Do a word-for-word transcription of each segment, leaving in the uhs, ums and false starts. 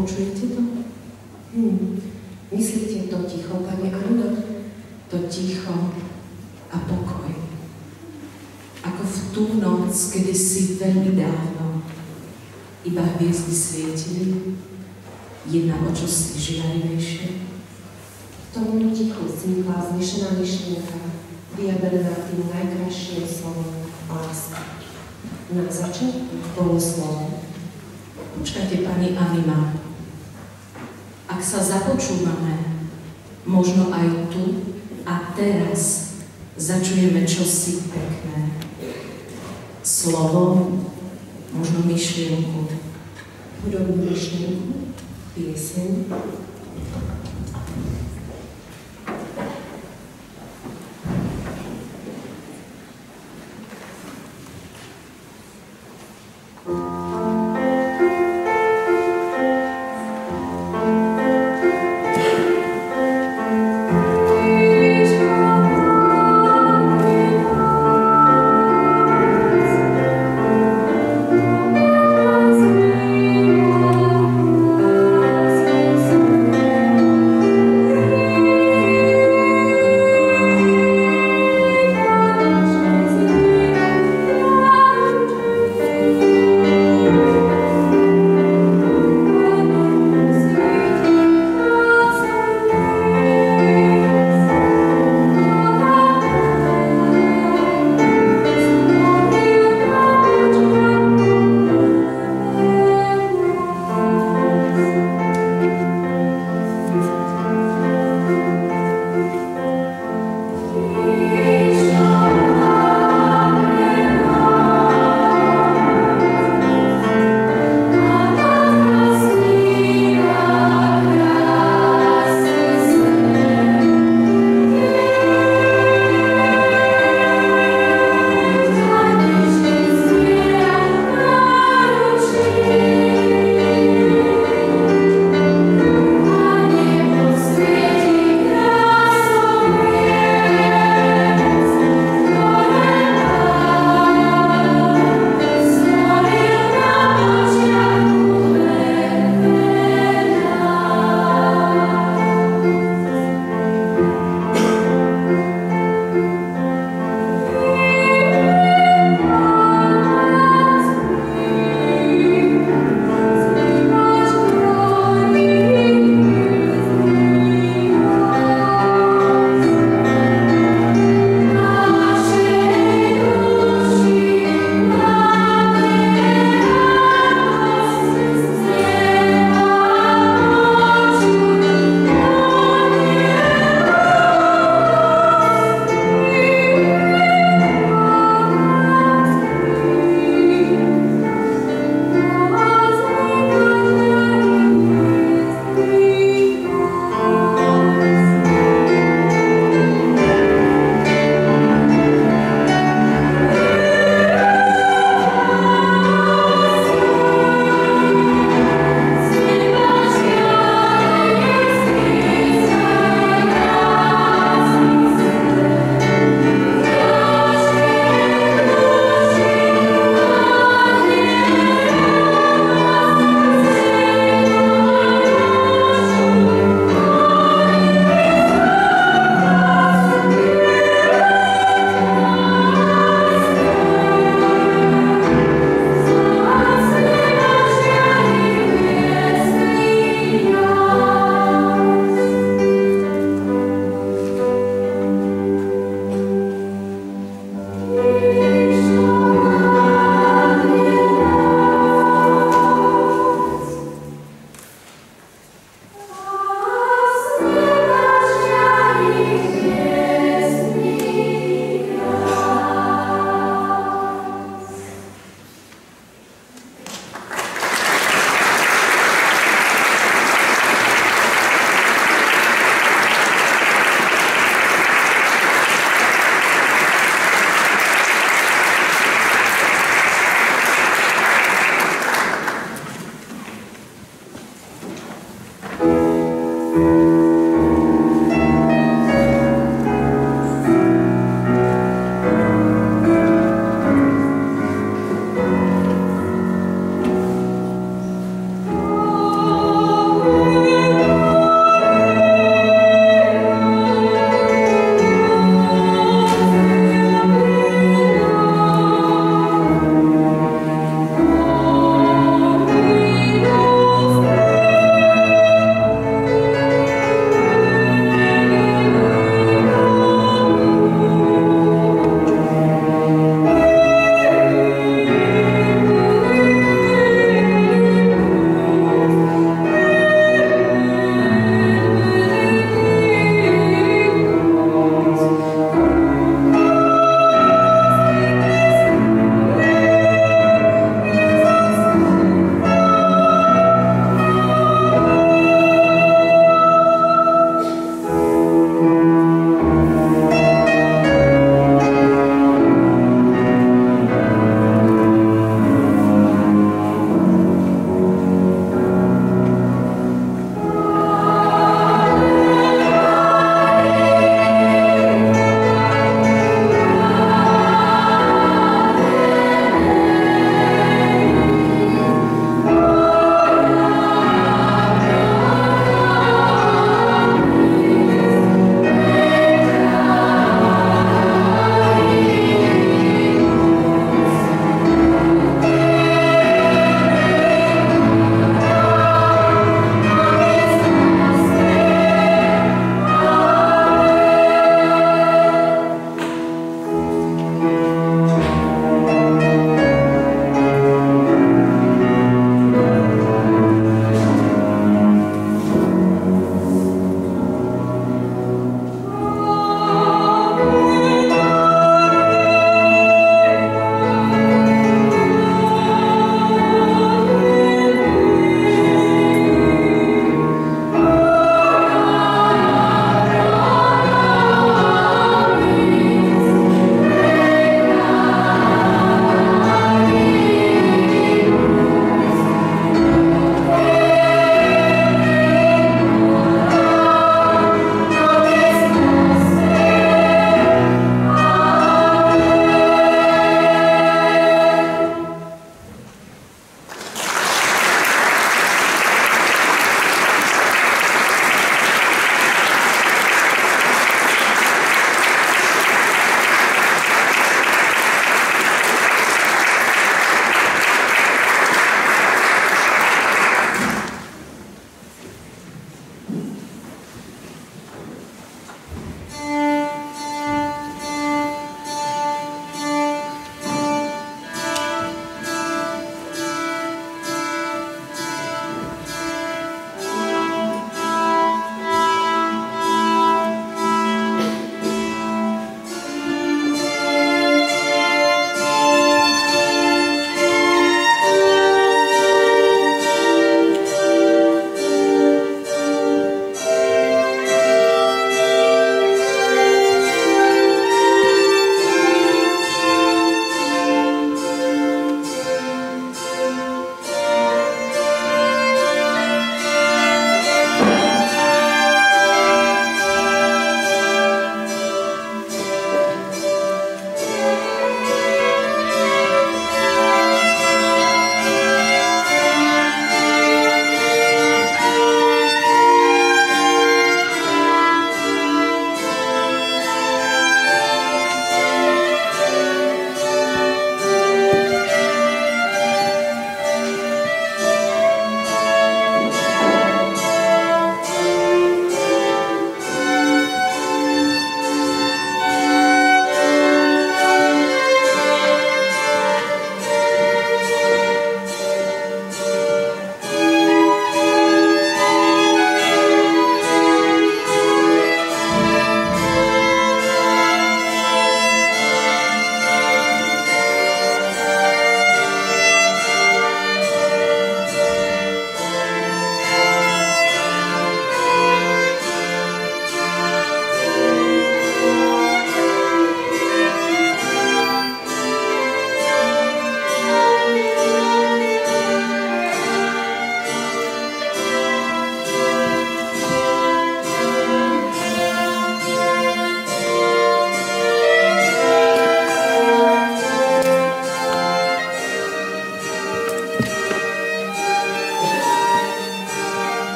Počujete to? Hm. Myslíte to ticho, Pane Anno? To ticho a pokoj. Ako v tú noc, kedy si veľmi dávno iba hviezdy svietili, jedna o čosi žiarivejšie. V tom tichu vznikla znešená myšlienka, vyjadrená tým najkrajším slovom láska. Na začiatku bolo slovo. Počkajte, pani Anima, ak sa započúvame, možno aj tu a teraz začujeme čosi pekné. Slovo, možno myšlienku. Hudobnú myšlienku, pieseň. Thank you.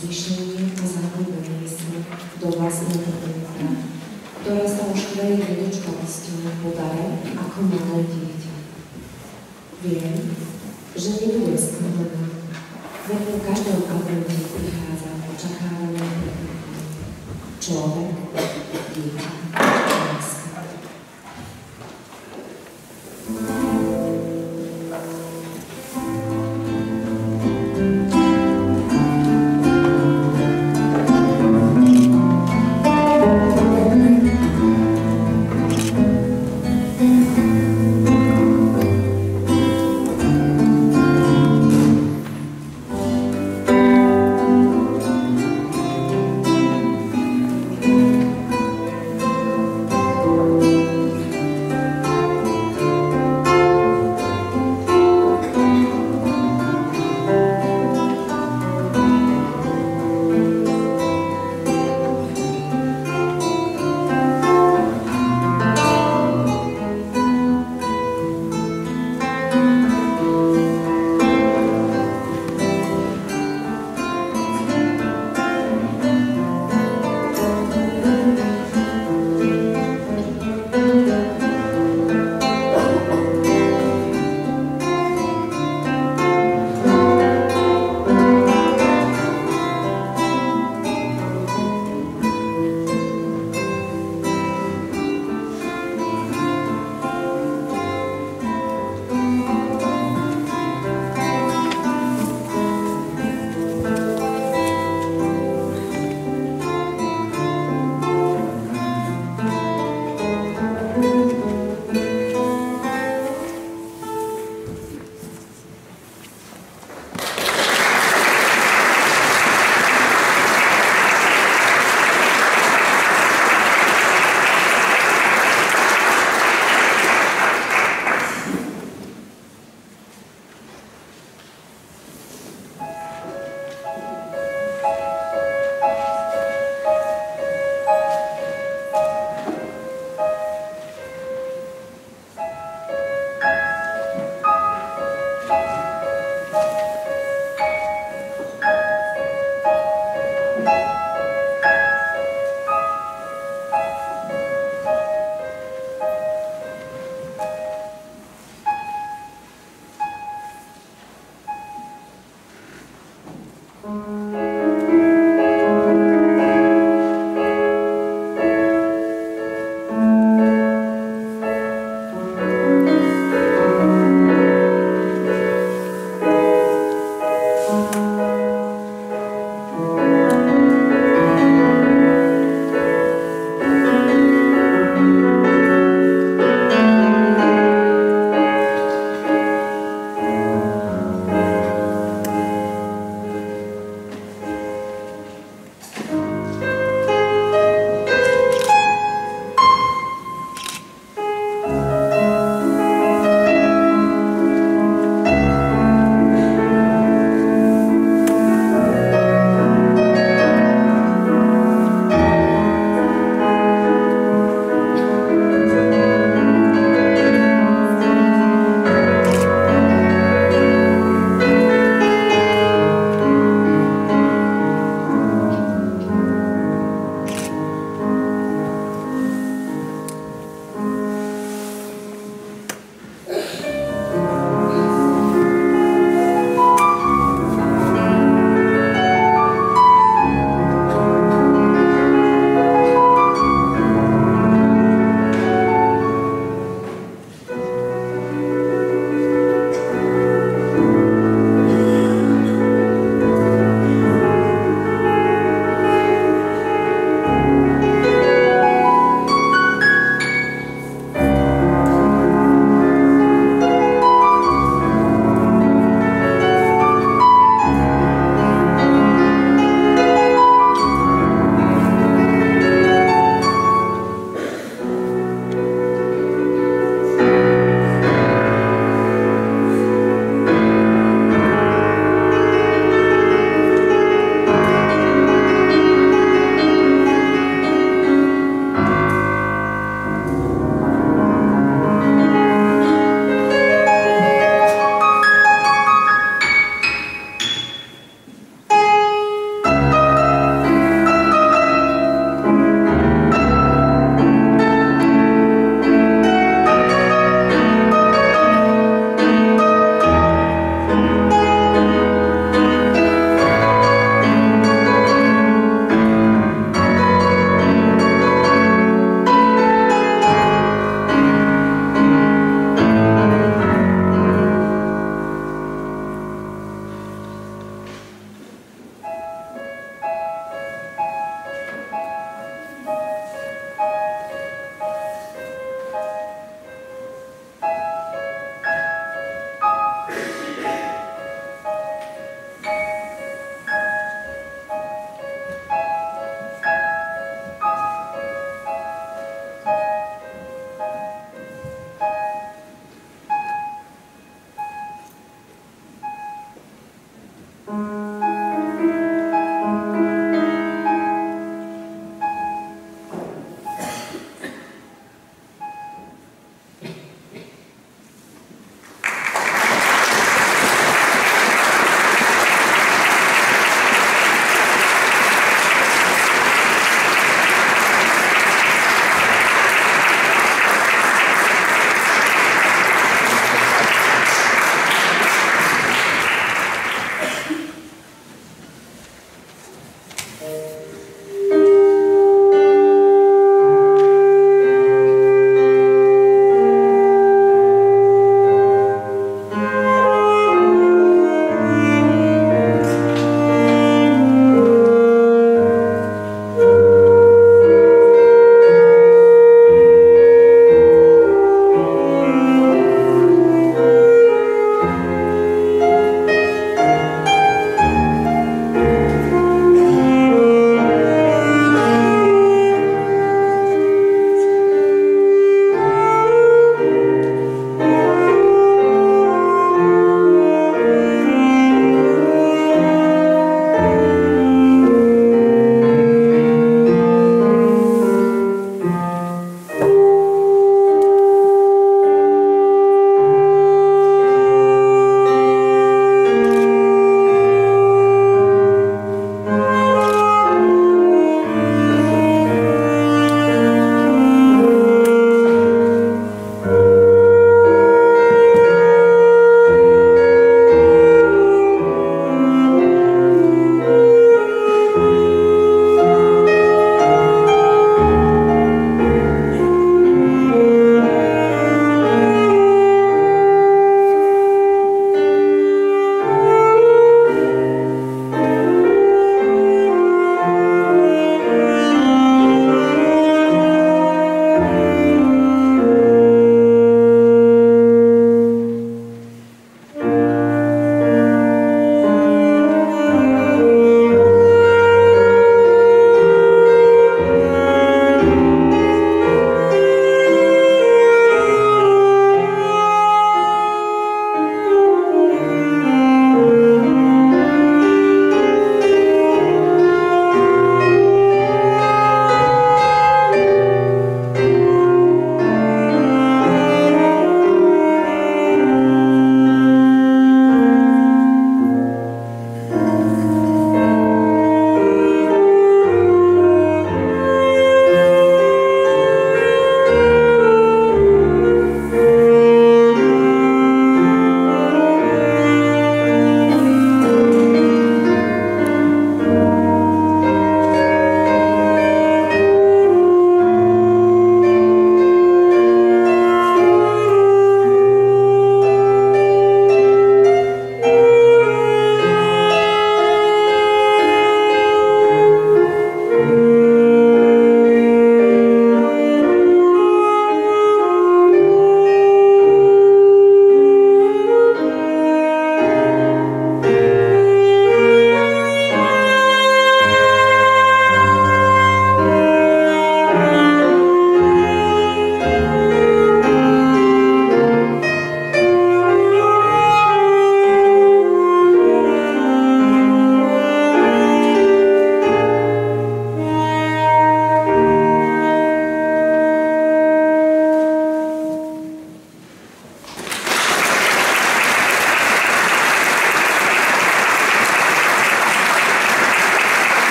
zvyšenie a zároveň miesne do vlastného vnútra, ktoré sa už chveje nedočkavosťou podare ako malé dieťa. Viem, že nebude sklamaná, veď po každom advente prichádza očakávané prekvapenie. Človek, dieťa, láska.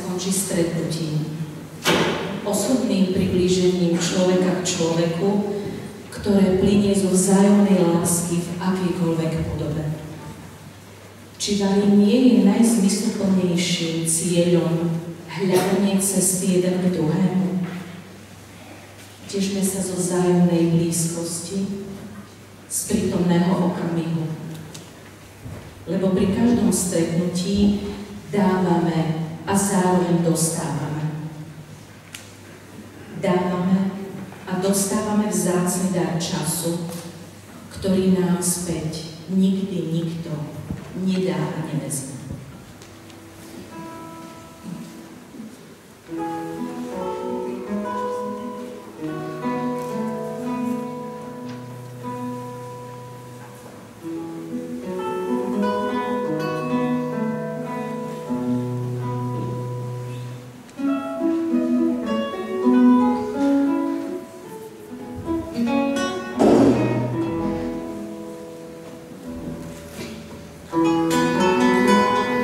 skončí stretnutím, osobným priblížením človeka k človeku, ktoré plynie zo vzájomnej lásky v akejkoľvek podobe. Či vari nie je najzmysluplnejším cieľom hľadanie cesty jeden k druhému? Tešme sa zo vzájomnej blízkosti, z prítomného okamihu. Lebo pri každom stretnutí dávame a zároveň dostávame. Dávame a dostávame vzácny dar času, ktorý nám späť nikdy nikto nedá a nevezme. Thank you.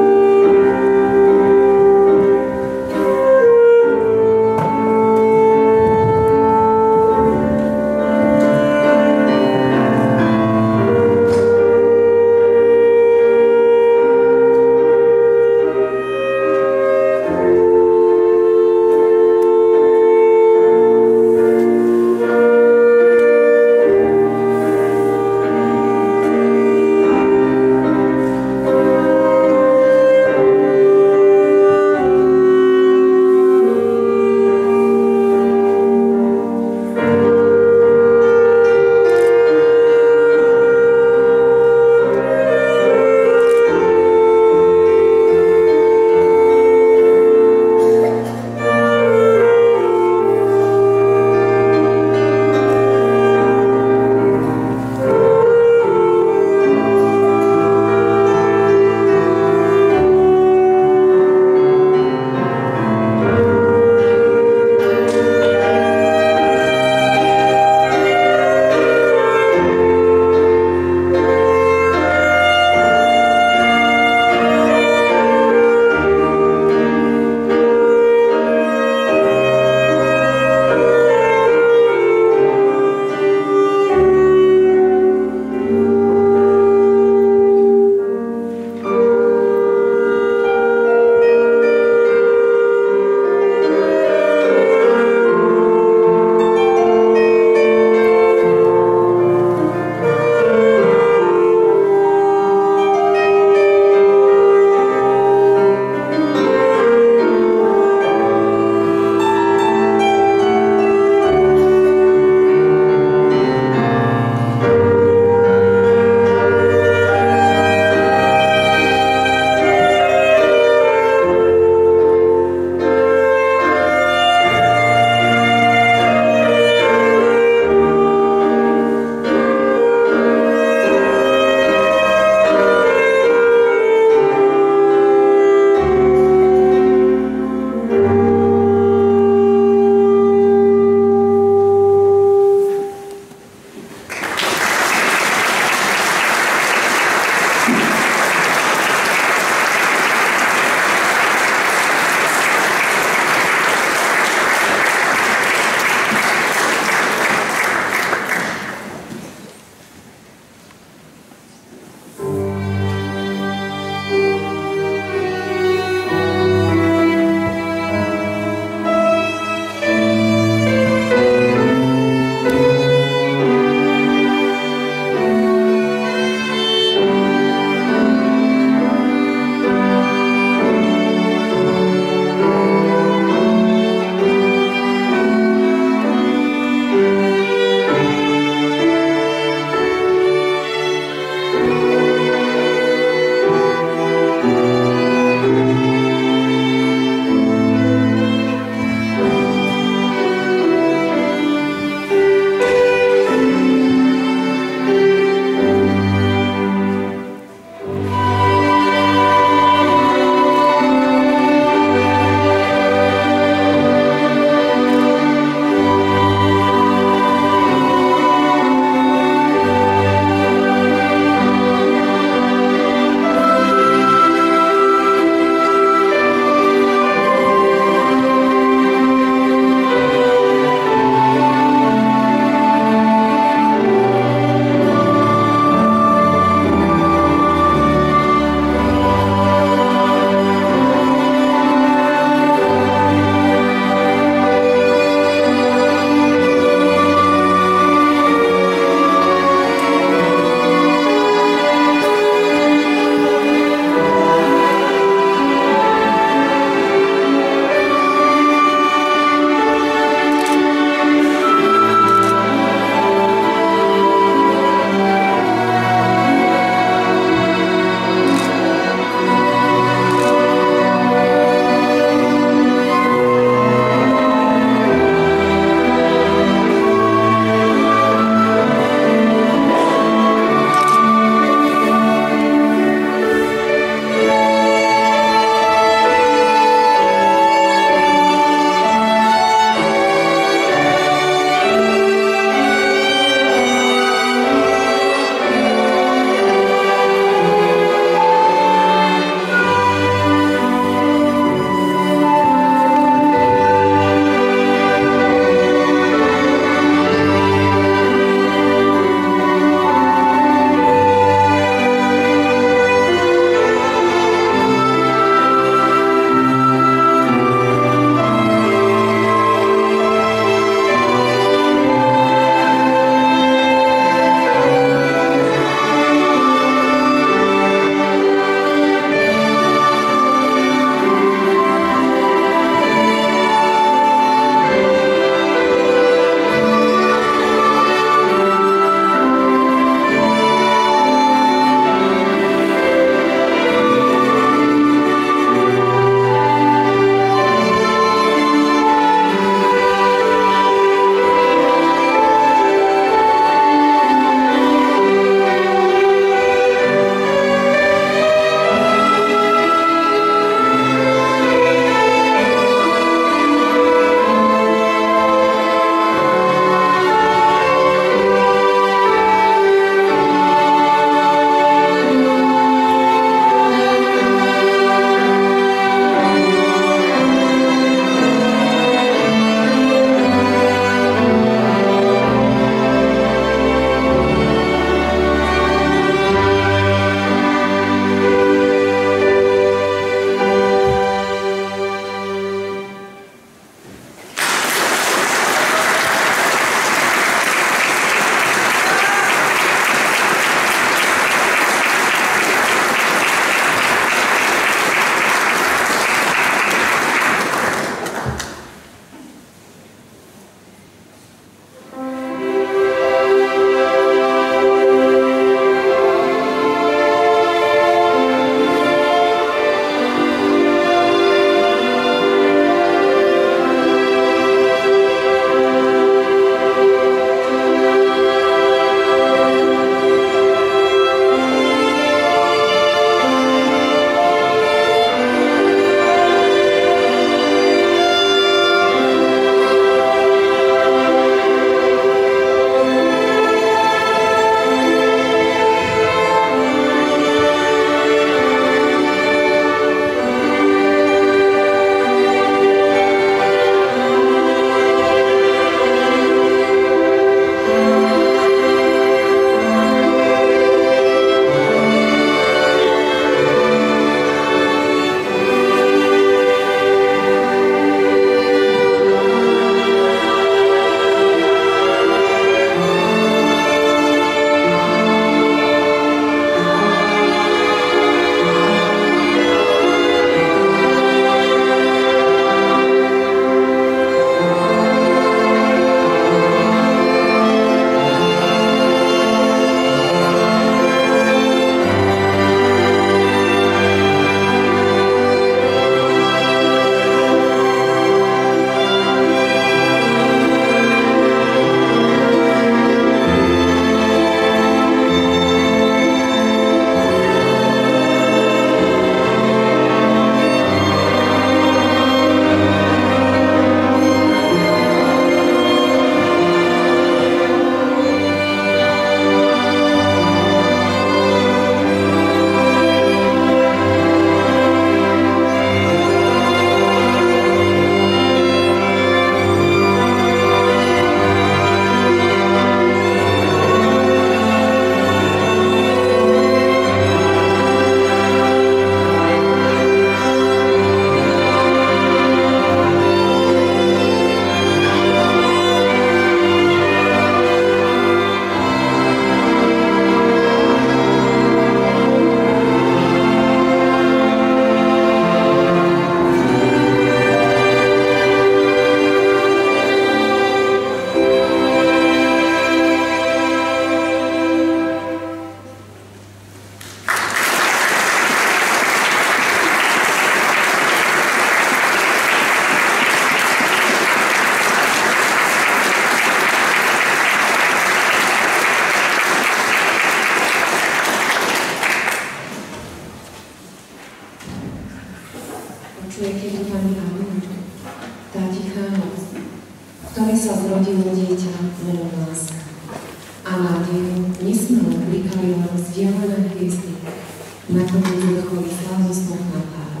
rodilo dieťa menom láska. A nádeju nesmelo blikajú len vzdialené hviezdy, nakoniec vrcholí slávnostnou párou.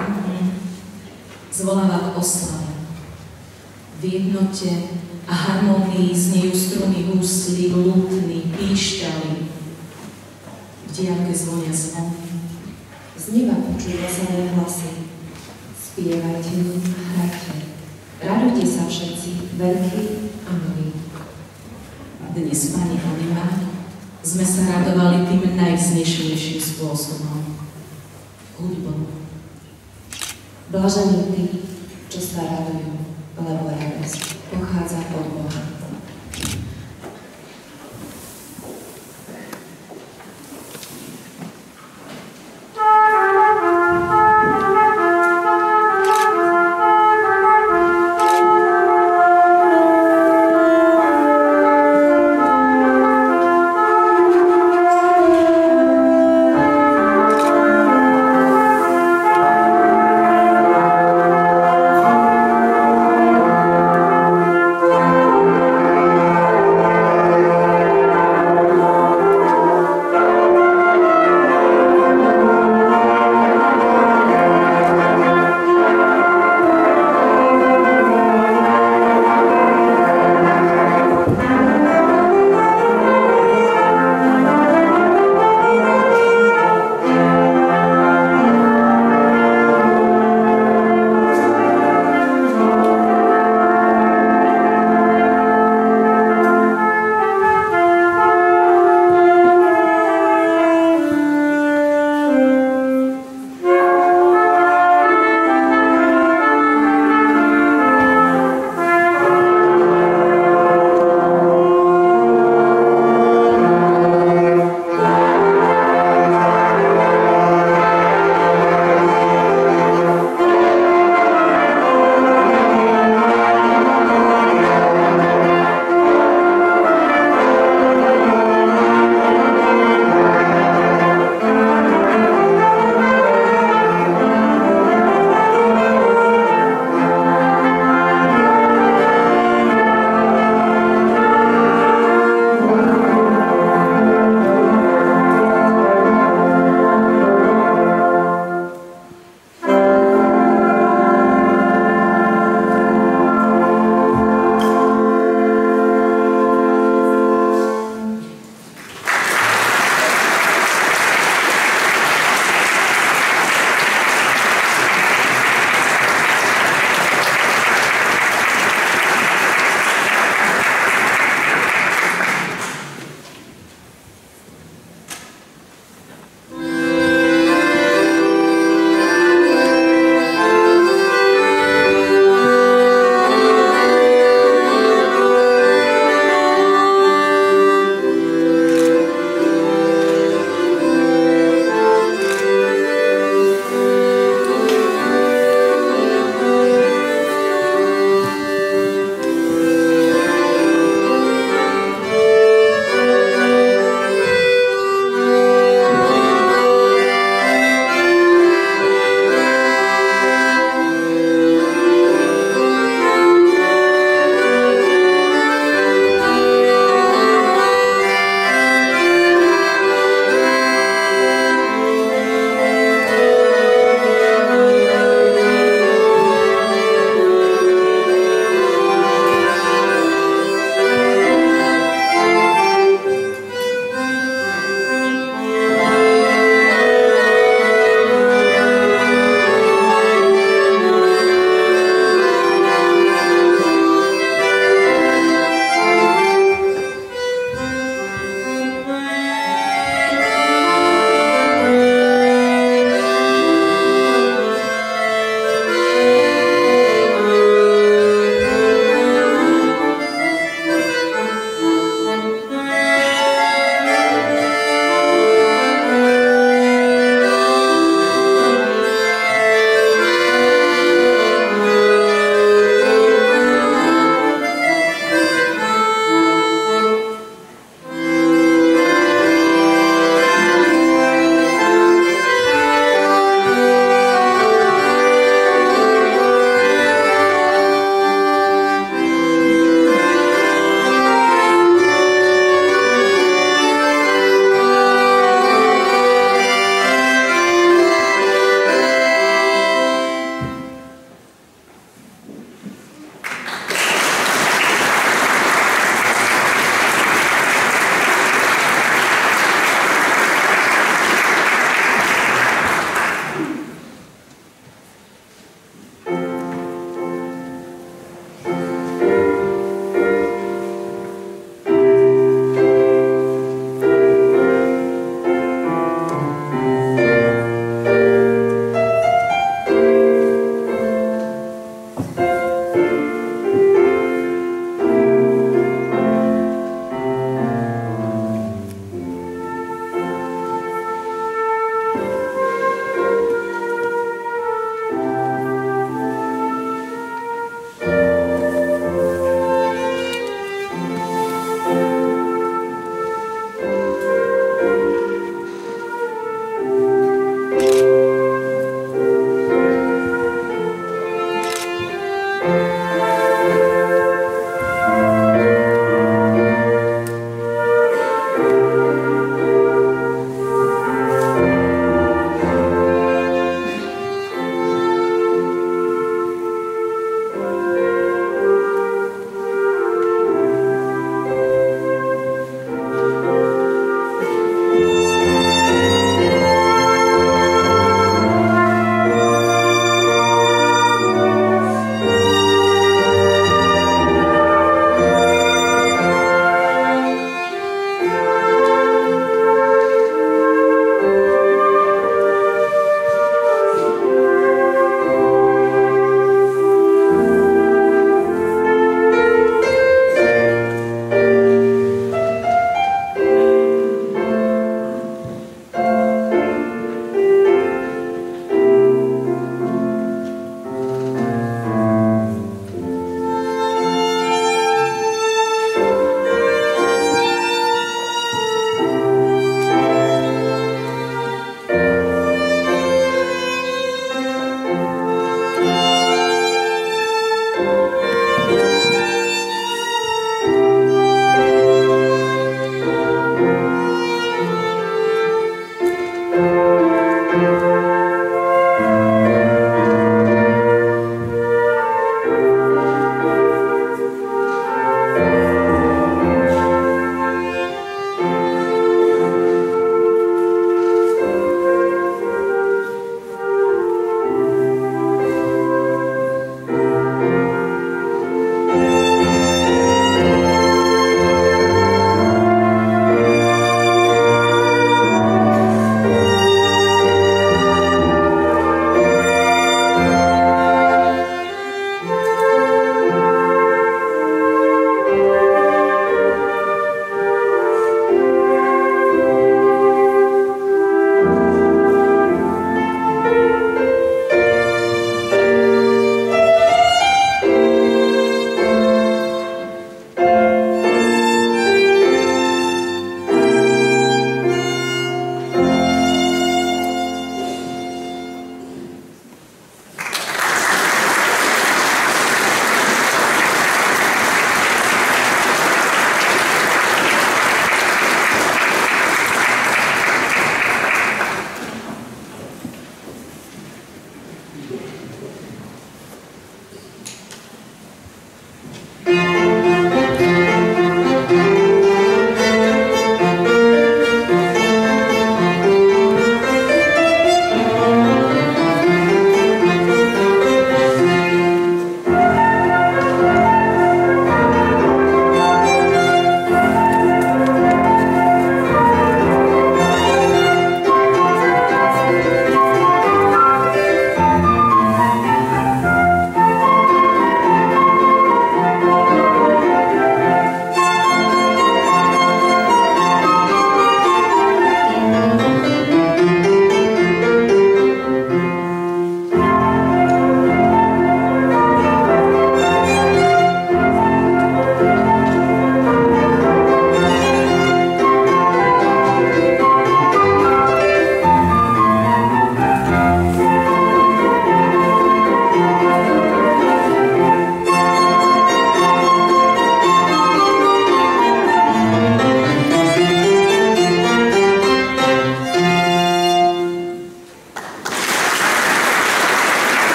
Zvoláva k oslave. V jednote a harmonii znejú struny húsly, lútny, píšťaly. V diaľke zvonia zvony. Z neba počujú veselé hlasy. Spievajte mi a hrajte. Radujte sa všetci, veľkí a malí. Dnes, Pani Anima, sme sa radovali tým najvznešenejším spôsobom. Hudbou. Blažení tí, čo sa radujú, lebo radosť pochádza od Boha. Thank you.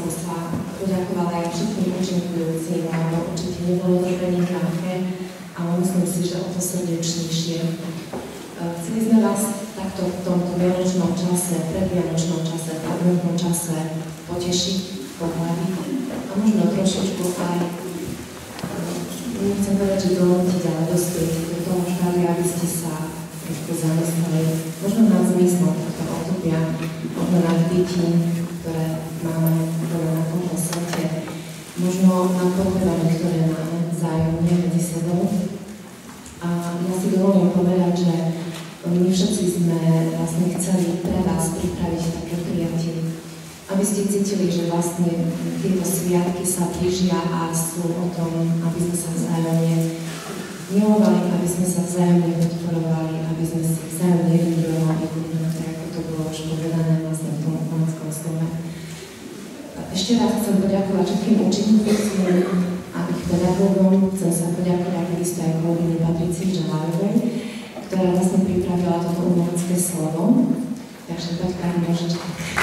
som sa poďakovala aj všetkým účinkujúcim, lebo určite nebolo to pre nich ľahké, ale myslím si, že o to srdečnejšie. Chceli sme vás takto v tomto vianočnom čase, predvianočnom čase, v adventnom čase potešiť, pohľadiť a možno trošičku aj, nechcem povedať, že donútiť, ale dospieť do toho štádia, aby ste sa trošku zamysleli, možno nad zmyslom tohto obdobia, možno nad bytím, ktoré máme na tomto svete, možno nad potrebami, ktoré máme vzájomne medzi sebou. A ja si dovolím povedať, že my všetci sme vlastne chceli pre vás pripraviť také prijatie, aby ste cítili, že vlastne tieto sviatky sa blížia a sú o tom, aby sme sa vzájomne milovali, aby sme sa vzájomne podporovali, aby sme si vzájomne vybudovali, tak ako to bolo už povedané vlastne v tom pánskom slove. Ešte raz chcem poďakovať všetkým učiteľom a ich pedagógom. Chcem sa poďakovať takisto aj kolegyni Patricii Želárovej, ktorá vlastne pripravila toto umelecké slovo. Takže tak pani môžete.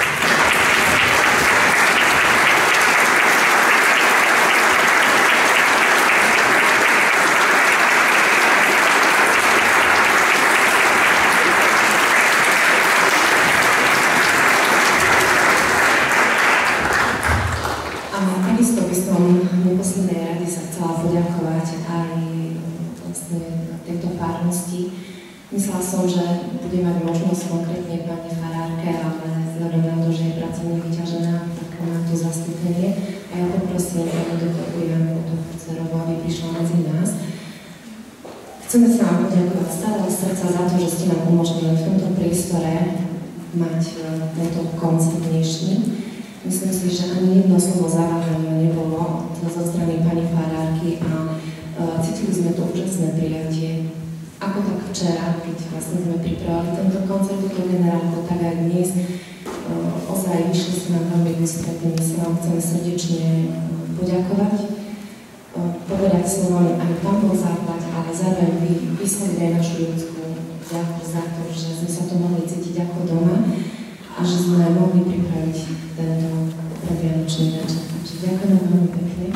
Myslela som, že bude mať možnosť konkrétne pani farárke, ale vzhľadom na to, že je pracovne vyťažená, tak má to zastúpenie. A ja poprosím pani doktorku Janu Kucerovú, aby prišla medzi nás. Chceme sa vám poďakovať z celého srdca za to, že ste nám umožnili v tomto priestore mať tento koncert dnešný. Myslím si, že ani jedno slovo zavážania nebolo zo strany pani farárky a cítili sme to úžasné prijatie. Ako tak včera, keď vlastne sme pripravili tento koncert, túto generálku, tak aj dnes, uh, ozaj vyšli sa nám veľmi ústretní. My sa vám chceme srdečne poďakovať, uh, povedať slovami aj Pán Boh základ, ale zároveň vy, vysloviť aj našu ľudskú ďaku za to, že sme sa to mohli cítiť ako doma a že sme mohli pripraviť tento predvianočný večer. Takže ďakujem veľmi pekne.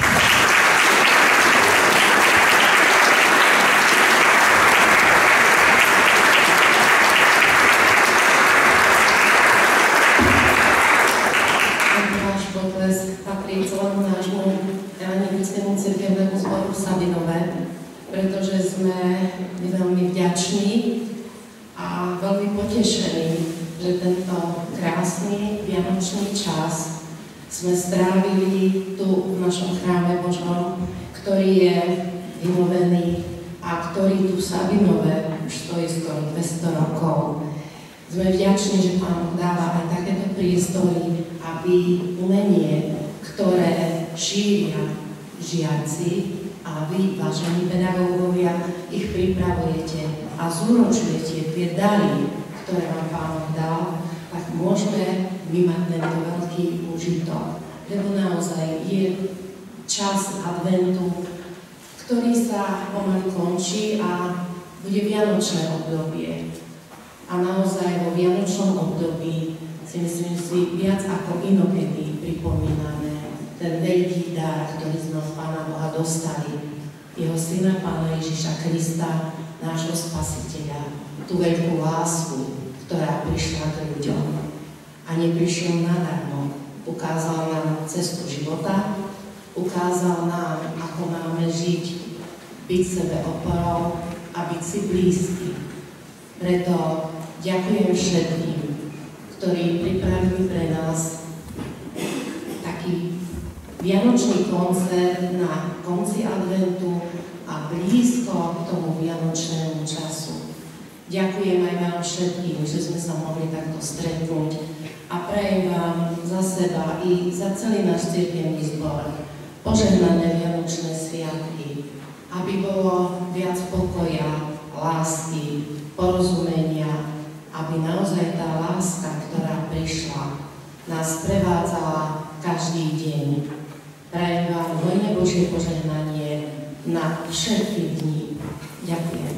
Celému nášmu evangelickému cirkevnému zboru Sabinové, pretože sme veľmi vďační a veľmi potešení, že tento krásny vianočný čas sme strávili tu v našom chráme Božom, ktorý je vynovený a ktorý tu v Sabinové už stojí skoro dvesto rokov. Sme vďační, že Pán dáva aj takéto priestory, aby umenie, ktoré šíria žiaci a vy, vážení pedagógovia, ich pripravujete a zúročujete tie dary, ktoré vám Pán dal, tak môžeme vymať tento veľký úžitok. Lebo naozaj je čas adventu, ktorý sa pomaly končí a bude vianočné obdobie. A naozaj vo vianočnom období si myslím si viac ako inokedy pripomíname ten veľký dar, ktorý sme od Pána Boha dostali. Jeho Syna Pána Ježiša Krista, nášho Spasiteľa. Tú veľkú lásku, ktorá prišla k ľuďom. A neprišiel nadarmo. Ukázal nám cestu života, ukázal nám, ako máme žiť, byť sebe oporou a byť si blízky. Preto ďakujem všetkým, ktorí pripravili pre nás taký vianočný koncert na konci adventu a blízko k tomu vianočnému času. Ďakujem aj vám všetkým, že sme sa mohli takto stretnúť a prajem vám za seba i za celý náš cirkevný zbor požehnané vianočné sviatky, aby bolo viac pokoja, lásky, porozumenia, aby naozaj tá láska, ktorá prišla, nás prevádzala každý deň. Prajem vám hojné Božie požehnanie na všetky dni. Ďakujem.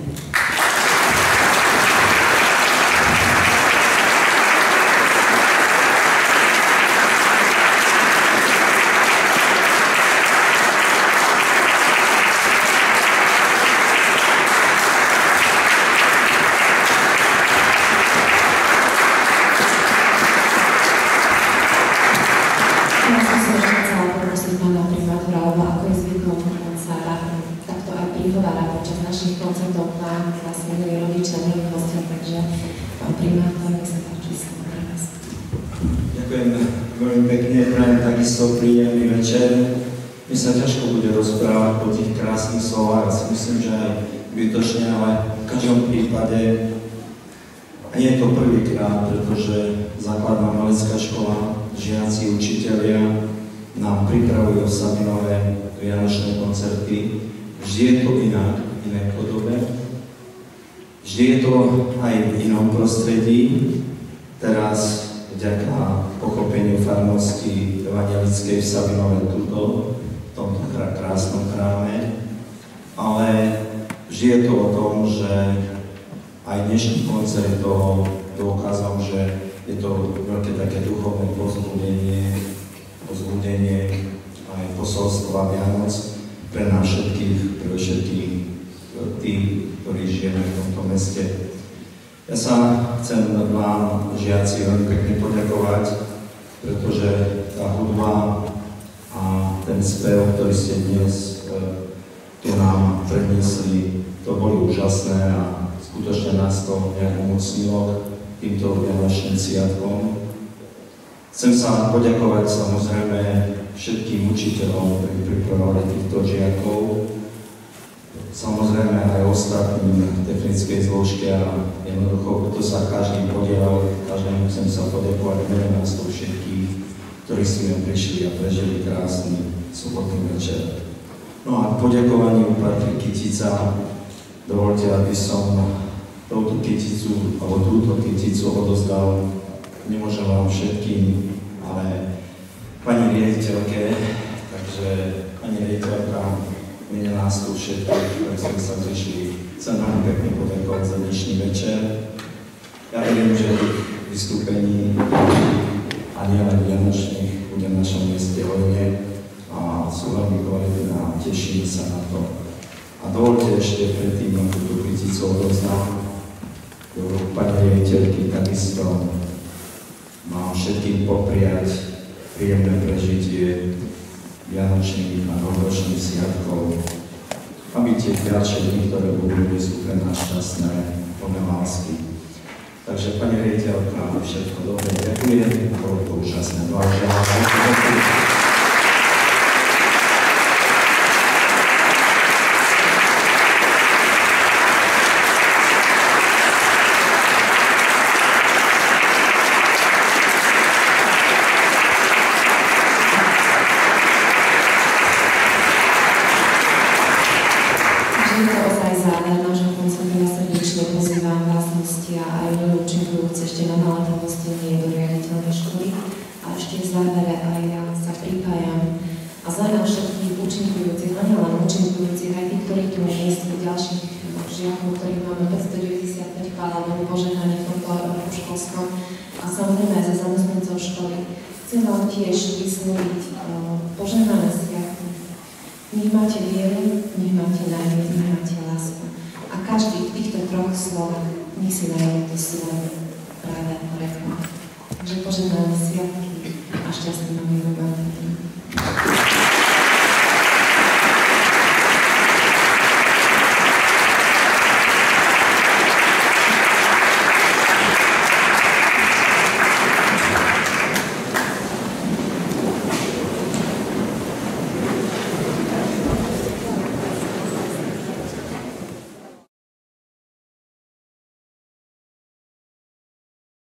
vytvára počas našich koncertov nám vlastne milí rodičia, milí hostia, takže pán primátor, nech sa páči slovo pre vás. Ďakujem veľmi pekne, prajem takisto príjemný večer. Mi sa ťažko bude rozprávať po tých krásnych slovách, ja si myslím, že aj bytočne, ale v každom prípade a nie je to prvýkrát, pretože základná malecká škola, žiaci, učitelia nám pripravujú v Sabinove vianočné koncerty. Vždy je to inak, v inej podobe. Vždy je to aj v inom prostredí. Teraz vďaka pochopeniu farnosti evangelickej v Sabinove tuto, v tomto krásnom chráme. Ale vždy je to o tom, že aj dnešný koncert je toho dôkazom, že je to veľké také duchovné pozbudenie, pozbudenie aj posolstva Vianoc pre nás všetkých, pre všetkých tých, ktorí žijeme v tomto meste. Ja sa chcem vám, žiaci, veľmi pekne poďakovať, pretože tá hudba a ten spev, ktorý ste dnes tu nám predniesli, to boli úžasné a skutočne nás to nejak umocnilo týmto vianočným sviatkom. Chcem sa poďakovať samozrejme všetkým učiteľom, ktorí pripravovali týchto žiakov, samozrejme aj ostatným technickej zložke a jednoducho, kto sa každý podielal, každému chcem sa poďakovať mene nás to všetkých, ktorí si mi prišli a prežili krásny sobotný večer. No a k poďakovaniu patrí kytica. Dovolte, aby som touto kyticu, alebo túto kyticu odozdal, nemôžem vám všetkým, ale pani riaditeľke, takže pani riaditeľka, mene nás tu všetkých, ktorí sme sa zišli, chcem vám pekne poďakovať za dnešný večer. Ja viem, že tých vystúpení a nielen vianočných bude v našom meste hodne a sú veľmi kvalitné a teším sa na to. A dovolte ešte predtým, ako tú kyticu odovzdám, do pani riaditeľky takisto mám všetkým popriať príjemné prežitie vianočných a novoročných sviatkov, aby tie ďalšie dni, ktoré budú, sú pre nás šťastné, plné lásky. Takže pani riaditeľka, všetko dobre, ďakujem, bolo to úžasné. Blahoželám. Ešte na malé pohostenie do riaditeľnej školy a ešte v závere aj ja sa pripájam a za nás všetkých účinkujúcich, a nielen účinkujúcich, aj tých, ktorí tu miestni, ďalších žiakov, ktorých máme päťstodeväťdesiatpäť chvála požehnaní v tomto roku školskom a samozrejme aj za zamestnancov školy. Chcem vám tiež vysloviť uh, požehnané sviatky. Nech máte vieru, nech máte nádej, nech máte lásku. A každý v týchto troch slovách nech si nájde to slovo práve reklam. Takže požehnané sviatky a šťastný nový rok.